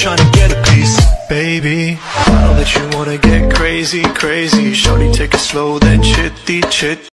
trying to get a piece. Baby, I know that you wanna get crazy, crazy. Shorty, take it slow, then chitty chit.